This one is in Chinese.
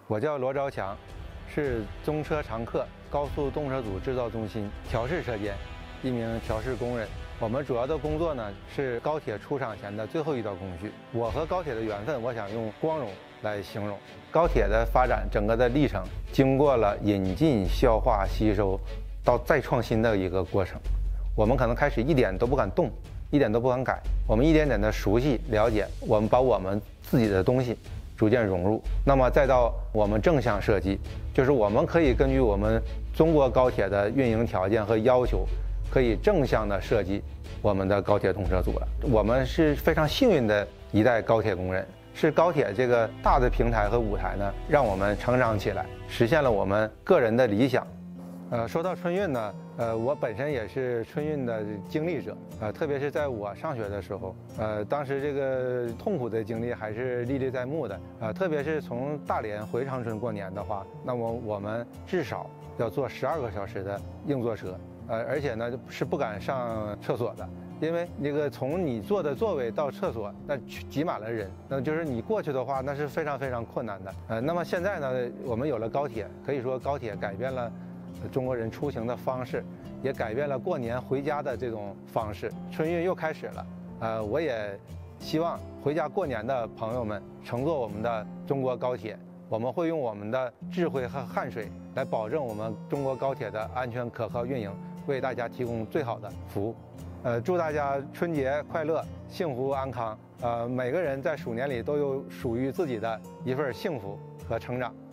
我叫罗昭强，是中车常客高速动车组制造中心调试车间一名调试工人。我们主要的工作呢是高铁出厂前的最后一道工序。我和高铁的缘分，我想用光荣来形容。高铁的发展整个的历程，经过了引进、消化、吸收，到再创新的一个过程。我们可能开始一点都不敢动，一点都不敢改，我们一点点的熟悉了解，我们把我们自己的东西逐渐融入。那么再到我们正向设计，就是我们可以根据我们中国高铁的运营条件和要求，可以正向的设计我们的高铁动车组了。我们是非常幸运的一代高铁工人，是高铁这个大的平台和舞台呢，让我们成长起来，实现了我们个人的理想。说到春运呢，我本身也是春运的经历者，特别是在我上学的时候，当时这个痛苦的经历还是历历在目的，特别是从大连回长春过年的话，那么我们至少要坐12个小时的硬座车，而且呢是不敢上厕所的，因为那个从你坐的座位到厕所，那挤满了人，那就是你过去的话，那是非常非常困难的。那么现在呢，我们有了高铁，可以说高铁改变了中国人出行的方式，也改变了过年回家的这种方式。春运又开始了，我也希望回家过年的朋友们乘坐我们的中国高铁，我们会用我们的智慧和汗水来保证我们中国高铁的安全可靠运营，为大家提供最好的服务。祝大家春节快乐，幸福安康。每个人在鼠年里都有属于自己的一份幸福和成长。